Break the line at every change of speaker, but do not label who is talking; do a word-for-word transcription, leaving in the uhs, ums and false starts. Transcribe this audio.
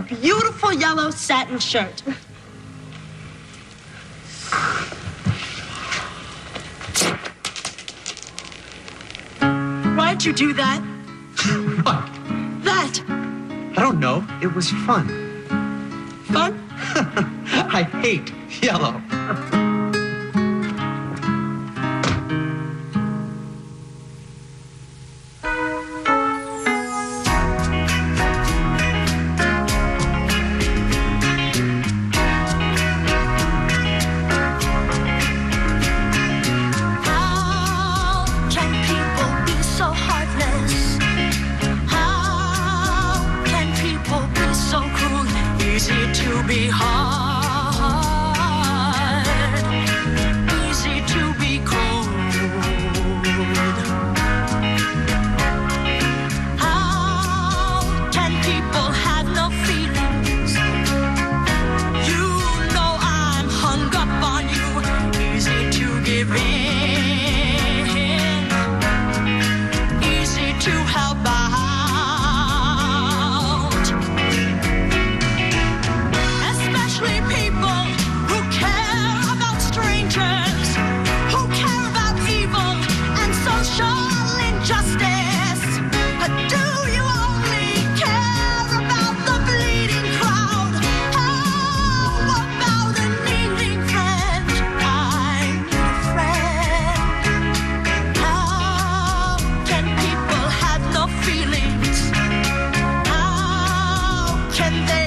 beautiful yellow satin shirt. Why'd you do that?
What?
That.
I don't know. It was fun.
Fun?
I hate yellow.
Easy to be hard, easy to be cold. How can people have no feelings? You know I'm hung up on you. Easy to give in, easy to help out. Can they